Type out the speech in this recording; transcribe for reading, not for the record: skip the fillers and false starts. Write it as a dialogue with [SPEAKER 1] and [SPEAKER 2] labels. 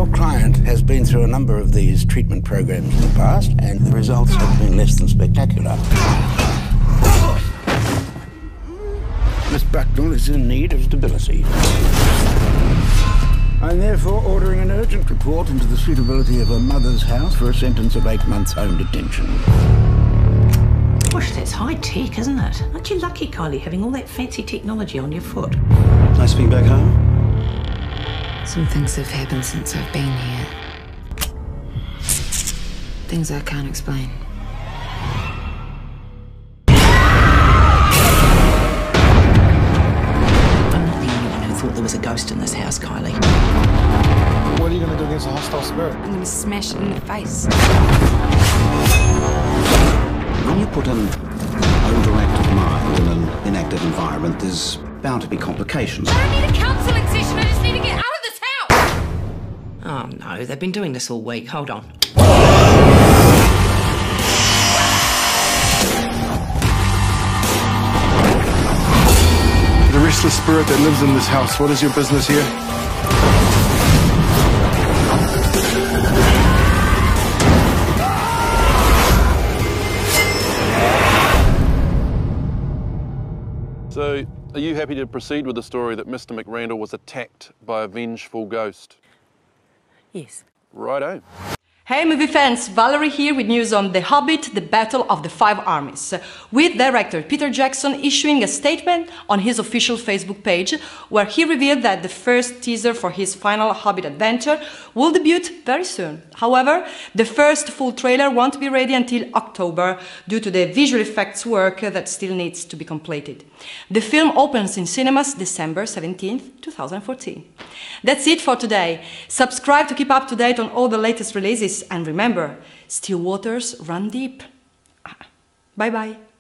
[SPEAKER 1] Your client has been through a number of these treatment programs in the past, and the results have been less than spectacular. Miss Bucknell is in need of stability. I'm therefore ordering an urgent report into the suitability of her mother's house for a sentence of 8 months home detention.
[SPEAKER 2] Gosh, that's high tech, isn't it? Aren't you lucky, Kylie, having all that fancy technology on your foot?
[SPEAKER 3] Nice being back home.
[SPEAKER 4] Some things have happened since I've been here. Things I can't explain.
[SPEAKER 2] I'm not the only one who thought there was a ghost in this house, Kylie.
[SPEAKER 3] What are you going to do against a hostile spirit?
[SPEAKER 4] I'm gonna smash it in the face.
[SPEAKER 5] When you put an overactive mind in an inactive environment, there's bound to be complications.
[SPEAKER 4] I don't need a counselling session, I just need to get out of this house!
[SPEAKER 2] Oh no, they've been doing this all week. Hold on.
[SPEAKER 3] The restless spirit that lives in this house, what is your business here?
[SPEAKER 6] So, are you happy to proceed with the story that Mr. McRandall was attacked by a vengeful ghost?
[SPEAKER 2] Yes.
[SPEAKER 6] Righto.
[SPEAKER 7] Hey movie fans, Valerie here with news on The Hobbit, The Battle of the Five Armies, with director Peter Jackson issuing a statement on his official Facebook page where he revealed that the first teaser for his final Hobbit adventure will debut very soon. However, the first full trailer won't be ready until October due to the visual effects work that still needs to be completed. The film opens in cinemas December 17th, 2014. That's it for today. Subscribe to keep up to date on all the latest releases, and remember, still waters run deep. Bye-bye.